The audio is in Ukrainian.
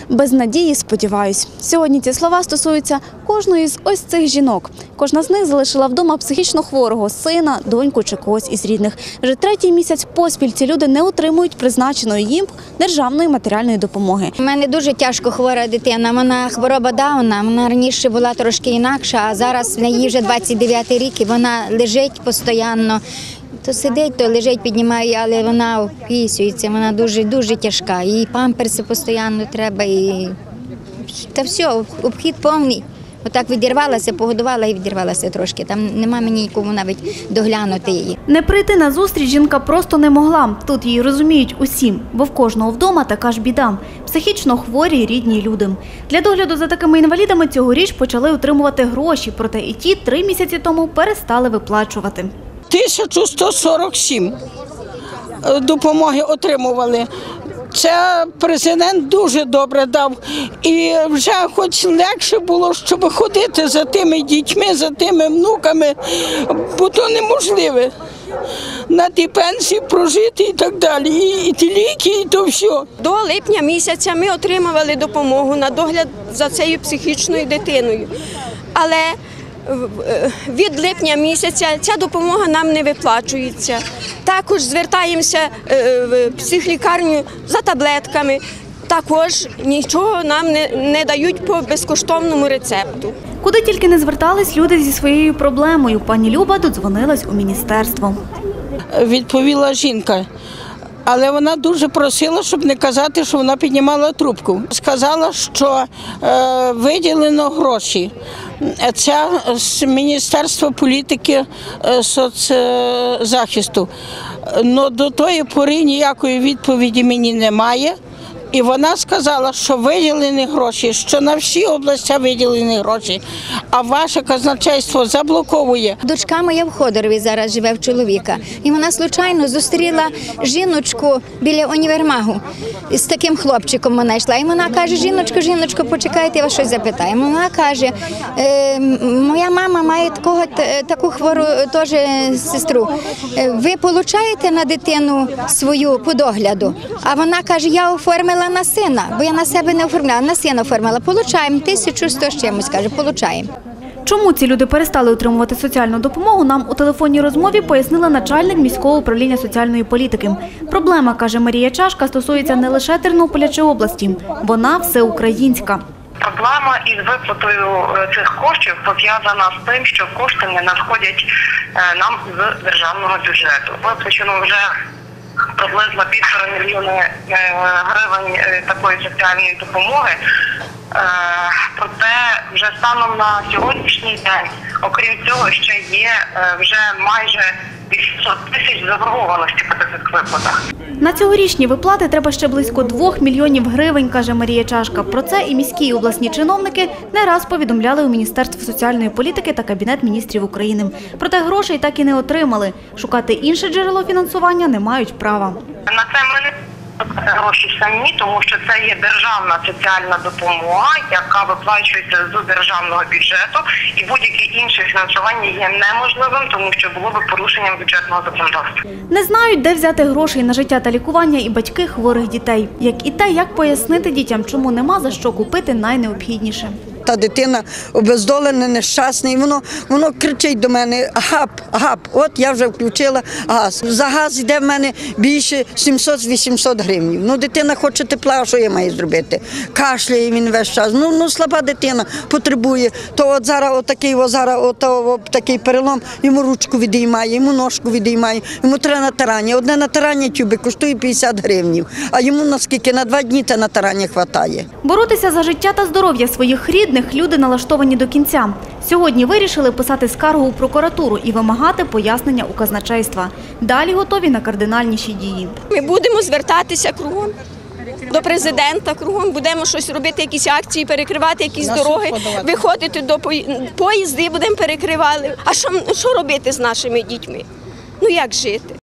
Без надії сподіваюсь. Сьогодні ці слова стосуються кожної з ось цих жінок. Кожна з них залишила вдома психічно хворого сина, доньку чи когось із рідних. Вже третій місяць поспіль ці люди не отримують призначеної їм державної матеріальної допомоги. У мене дуже тяжко хвора дитина, вона хвороба Дауна, вона раніше була трошки інакша, а зараз в неї вже 29 рік і вона лежить постійно. То сидить, то лежить, піднімає, але вона опісюється, вона дуже тяжка. Їй памперси постійно треба, та все, обхід повний. Отак відірвалася, погодувала і відірвалася трошки. Там нема мені нікому навіть доглянути її. Не прийти на зустріч жінка просто не могла. Тут її розуміють усім, бо в кожного вдома така ж біда. Психічно хворі рідні люди. Для догляду за такими інвалідами цьогоріч почали отримувати гроші, проте і ті 3 місяці тому перестали виплачувати. 1147 допомоги отримували. Це президент дуже добре дав. І вже хоч легше було, щоб ходити за тими дітьми, за тими внуками, бо то неможливо. На ті пенсії прожити і так далі, і ті ліки, і то все. До липня місяця ми отримували допомогу на догляд за цією психічною дитиною. Але від липня місяця ця допомога нам не виплачується. Також звертаємося в психлікарню за таблетками. Також нічого нам не дають по безкоштовному рецепту. Куди тільки не звертались люди зі своєю проблемою, пані Люба додзвонилась у міністерство. Відповіла жінка. Але вона дуже просила, щоб не казати, що вона піднімала трубку. Сказала, що виділено гроші. Це з Міністерства політики соцзахисту. Но до тої пори ніякої відповіді мені немає. І вона сказала, що виділені гроші, що на всі області виділені гроші, а ваше казначейство заблоковує. Дочка моя в Ходорові зараз живе в чоловіка. І вона случайно зустріла жіночку біля універмагу. З таким хлопчиком вона йшла. І вона каже: жіночко, почекайте, я вас щось запитаю. Вона каже: моя мама має таку хвору теж сестру. Ви отримуєте на дитину свою по догляду? А вона каже: я оформила на сина, бо я на себе не оформляла, на сина оформила. Получаємо 1100 з чимось, каже, получаємо. Чому ці люди перестали отримувати соціальну допомогу, нам у телефонній розмові пояснила начальник міського управління соціальної політики. Проблема, каже Марія Чашка, стосується не лише Тернополя чи області, вона всеукраїнська. Проблема із виплатою цих коштів пов'язана з тим, що кошти не надходять нам з державного бюджету. Виплачено вже приблизно 1,5 мільйона гривень такої соціальної допомоги. Проте вже станом на сьогоднішній день, окрім цього, ще є вже майже 800 тисяч заборгованості по таких виплатах. На цьогорічні виплати треба ще близько 2 мільйонів гривень, каже Марія Чашка. Про це і міські, і обласні чиновники не раз повідомляли у Міністерство соціальної політики та Кабінет міністрів України. Проте грошей так і не отримали. Шукати інше джерело фінансування не мають права. На це ми не гроші самі, тому що це є державна соціальна допомога, яка виплачується з державного бюджету, і будь-яке інше фінансування є неможливим, тому що було б порушенням бюджетного законодавства. Не знають, де взяти грошей на життя та лікування і батьки хворих дітей. Як і те, як пояснити дітям, чому нема за що купити найнеобхідніше. Та дитина обездолена, нещасна, і воно кричить до мене: гап, от я вже включила газ. За газ йде в мене більше 700-800 гривень. Ну, дитина хоче тепла, що я маю зробити? Кашляє він весь час. Ну, слаба дитина потребує. То от зараз такий перелом, йому ручку відіймає, йому ножку відіймає, йому треба натирання. Одне натирання тюби коштує 50 гривень, а йому наскільки на 2 дні те натирання вистачає. Боротися за життя та здоров'я своїх рідних люди налаштовані до кінця. Сьогодні вирішили писати скаргу у прокуратуру і вимагати пояснення у казначейства. Далі готові на кардинальніші дії. Ми будемо звертатися кругом до президента, кругом будемо щось робити, якісь акції, перекривати якісь дороги, виходити до поїзди, будемо перекривати. А що робити з нашими дітьми? Ну як жити?